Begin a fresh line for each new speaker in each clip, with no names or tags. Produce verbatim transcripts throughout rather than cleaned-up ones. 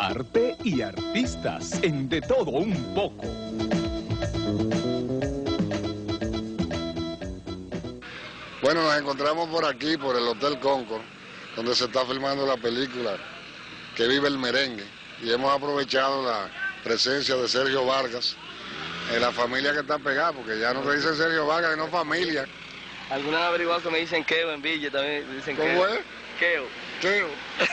arte y artistas en De Todo Un Poco.
Bueno, nos encontramos por aquí, por el Hotel Concord, donde se está filmando la película Que Vive el Merengue, y hemos aprovechado la presencia de Sergio Vargas en la familia que está pegada, porque ya no se dice Sergio Vargas, sino familia.
Algunos han averiguado que me dicen Keo en Villa, también dicen Keo.
¿Cómo es?
Keo.
Keo.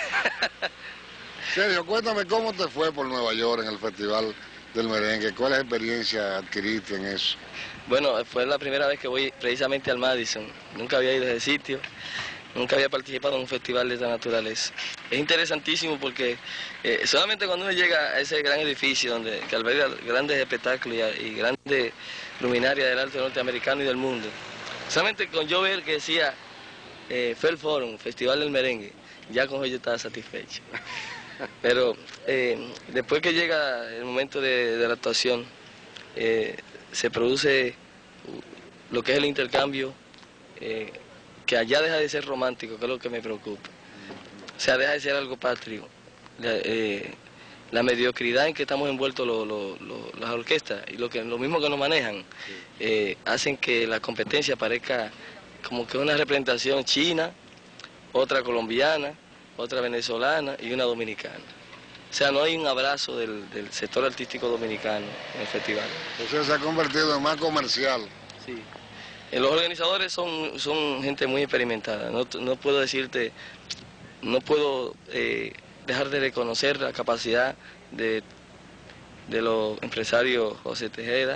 Sergio, cuéntame cómo te fue por Nueva York en el Festival del Merengue. ¿Cuál experiencia adquiriste en eso?
Bueno, fue la primera vez que voy precisamente al Madison. Nunca había ido a ese sitio, nunca había participado en un festival de esta naturaleza. Es interesantísimo porque eh, solamente cuando uno llega a ese gran edificio donde que alberga grandes espectáculos y, y grandes luminarias del arte norteamericano y del mundo, solamente con yo ver que decía eh, Fel Forum, Festival del Merengue, ya con ello yo estaba satisfecho. Pero eh, después que llega el momento de, de la actuación, eh, se produce lo que es el intercambio, eh, que allá deja de ser romántico, que es lo que me preocupa. O sea, deja de ser algo patrio. La, eh, la mediocridad en que estamos envueltos lo, lo, lo, las orquestas y lo, que, lo mismo que nos manejan, eh, hacen que la competencia parezca como que una representación china, otra colombiana, otra venezolana y una dominicana. O sea, no hay un abrazo del, del sector artístico dominicano en el festival.
O sea, se ha convertido en más comercial.
Sí. Eh, los organizadores son, son gente muy experimentada. No, no puedo decirte, no puedo eh, dejar de reconocer la capacidad de, de los empresarios José Tejeda,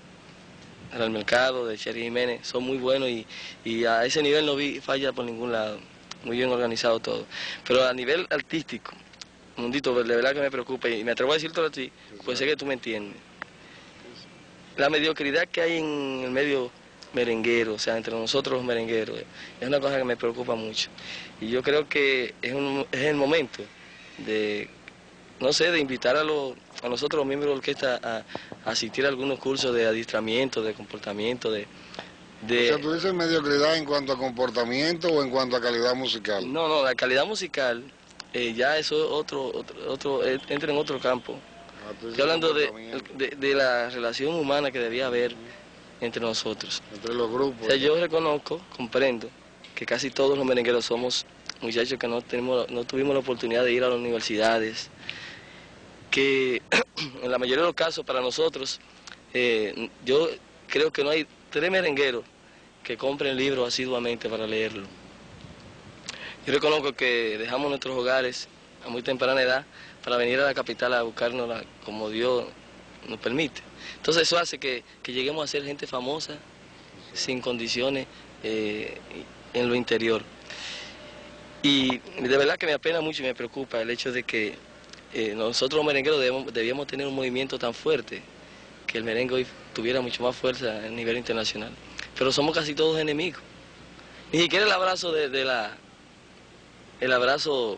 del mercado, de Cherry Jiménez. Son muy buenos y, y a ese nivel no vi falla por ningún lado. Muy bien organizado todo. Pero a nivel artístico, Mundito, de verdad que me preocupa y me atrevo a decirte a ti, pues sé que tú me entiendes. La mediocridad que hay en el medio merenguero, o sea, entre nosotros los merengueros, es una cosa que me preocupa mucho. Y yo creo que es, un, es el momento de, no sé, de invitar a, los, a nosotros los miembros de la orquesta a, a asistir a algunos cursos de adiestramiento, de comportamiento, de... De...
O sea, ¿tú dices mediocridad en cuanto a comportamiento o en cuanto a calidad musical?
No, no, la calidad musical, eh, ya eso es otro, otro, otro eh, entra en otro campo. Ah, estoy hablando de, de, de la relación humana que debía haber entre nosotros.
Entre los grupos.
O sea, yo reconozco, comprendo, que casi todos los merengueros somos muchachos que no, tenemos, no tuvimos la oportunidad de ir a las universidades, que en la mayoría de los casos para nosotros, eh, yo creo que no hay tres merengueros que compren libros asiduamente para leerlo. Yo reconozco que dejamos nuestros hogares a muy temprana edad para venir a la capital a buscarnos la, como Dios nos permite. Entonces eso hace que, que lleguemos a ser gente famosa, sin condiciones eh, en lo interior. Y de verdad que me apena mucho y me preocupa el hecho de que eh, nosotros los merengueros debemos, debíamos tener un movimiento tan fuerte, que el merengue hoy tuviera mucho más fuerza a nivel internacional. Pero somos casi todos enemigos. Ni siquiera el abrazo de, de la... El abrazo...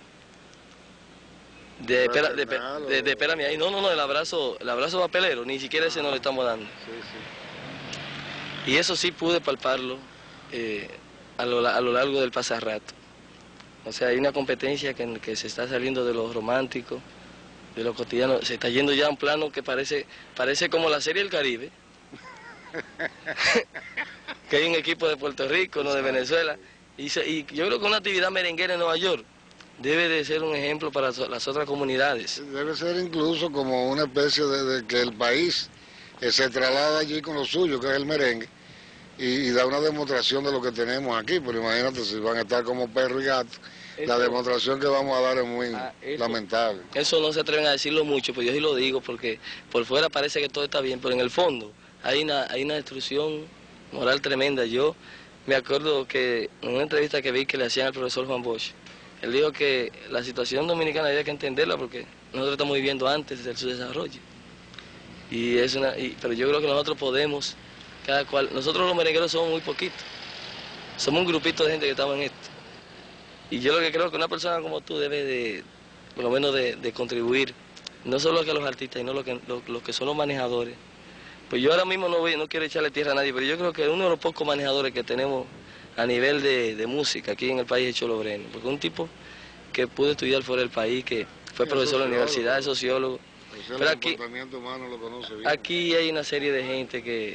De, espera, de, de, de, espérame ahí. No, no, no, el abrazo, el abrazo papelero, ni siquiera ese nos lo estamos dando.
Sí, sí.
Y eso sí pude palparlo eh, a, lo, a lo largo del pasarrato. O sea, hay una competencia que, que se está saliendo de lo romántico, de lo cotidiano, se está yendo ya a un plano que parece, parece como la Serie del Caribe. Que hay un equipo de Puerto Rico, no de Venezuela. Y, se, y yo creo que una actividad merenguera en Nueva York debe de ser un ejemplo para las otras comunidades.
Debe ser incluso como una especie de, de que el país eh, se traslada allí con lo suyo, que es el merengue, y, y da una demostración de lo que tenemos aquí. Pero imagínate si van a estar como perro y gato. Eso, la demostración que vamos a dar es muy ah, eso, lamentable.
Eso no se atreven a decirlo mucho, pero yo sí lo digo porque por fuera parece que todo está bien, pero en el fondo hay una, hay una destrucción moral tremenda. Yo me acuerdo que en una entrevista que vi que le hacían al profesor Juan Bosch, él dijo que la situación dominicana había que entenderla porque nosotros estamos viviendo antes de su desarrollo. Y es una, y, pero yo creo que nosotros podemos, cada cual, nosotros los merengueros somos muy poquitos, somos un grupito de gente que estamos en esto. Y yo lo que creo que una persona como tú debe de, por lo menos de, de contribuir, no solo que los artistas, sino los que, los, los que son los manejadores. Pues yo ahora mismo no, voy, no quiero echarle tierra a nadie, pero yo creo que uno de los pocos manejadores que tenemos a nivel de, de música aquí en el país es Cholo Breno, porque un tipo que pudo estudiar fuera del país, que fue profesor de la universidad, es sociólogo.
O sea,
Pero
el
aquí,
comportamiento humano lo conoce bien.
aquí hay una serie de gente que,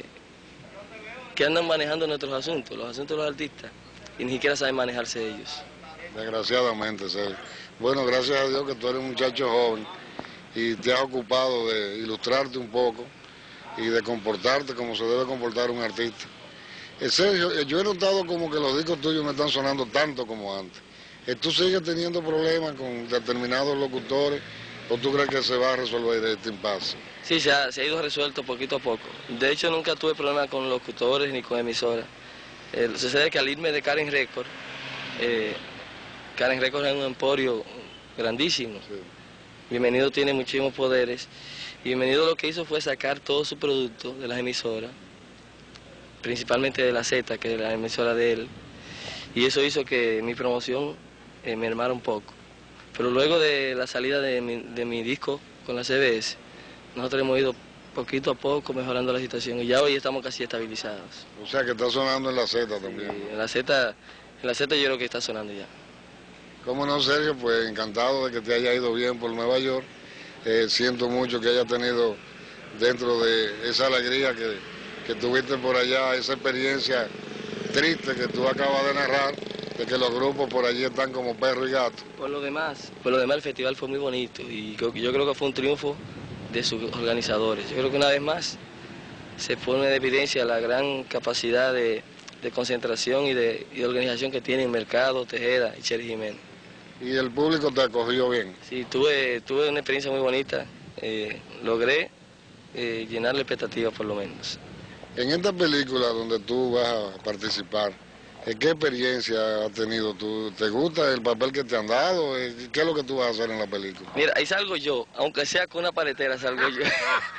que andan manejando nuestros asuntos, los asuntos de los artistas, y ni siquiera saben manejarse ellos.
Desgraciadamente, Sergio. Bueno, gracias a Dios que tú eres un muchacho joven y te has ocupado de ilustrarte un poco y de comportarte como se debe comportar un artista. Eh, Sergio, eh, yo he notado como que los discos tuyos no están sonando tanto como antes. Eh, ¿Tú sigues teniendo problemas con determinados locutores o tú crees que se va a resolver este impasse?
Sí, se ha, se ha ido resuelto poquito a poco. De hecho, nunca tuve problemas con locutores ni con emisoras. Eh, sucede que al irme de Karen Record, eh, Karen Record es un emporio grandísimo.
Sí.
Bienvenido tiene muchísimos poderes. Y Bienvenido lo que hizo fue sacar todo su producto de las emisoras, principalmente de la Z, que es la emisora de él. Y eso hizo que mi promoción eh, mermara un poco. Pero luego de la salida de mi, de mi disco con la C B S, nosotros hemos ido poquito a poco mejorando la situación y ya hoy estamos casi estabilizados.
O sea que está sonando en la Z
Y
también.
en la Z, en la Z yo creo que está sonando ya.
¿Cómo no, Sergio? Pues encantado de que te haya ido bien por Nueva York. Eh, siento mucho que hayas tenido dentro de esa alegría que, que tuviste por allá, esa experiencia triste que tú acabas de narrar, de que los grupos por allí están como perro y gato.
Por lo demás, por lo demás el festival fue muy bonito y yo, yo creo que fue un triunfo de sus organizadores. Yo creo que una vez más se pone en evidencia la gran capacidad de, de concentración y de, y de organización que tienen Mercado, Tejeda y Cheri Jiménez.
Y el público te acogió bien.
Sí, tuve, tuve una experiencia muy bonita, eh, logré eh, llenar la expectativa por lo menos.
En esta película donde tú vas a participar, ¿qué experiencia has tenido tú? ¿Te gusta el papel que te han dado? ¿Qué es lo que tú vas a hacer en la película?
Mira, ahí salgo yo, aunque sea con una paletera salgo yo.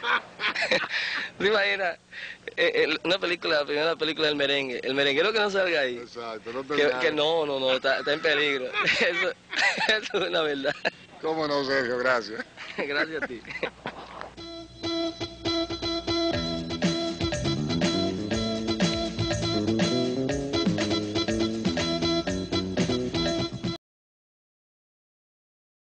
¿Te imaginas? Eh, eh, una película, la primera película del merengue, el merenguero que no salga ahí.
Exacto, no te
Que,
enojes.
que no, no, no, está, está en peligro. Eso, eso es una verdad.
¿Cómo no, Sergio? Gracias.
Gracias a ti.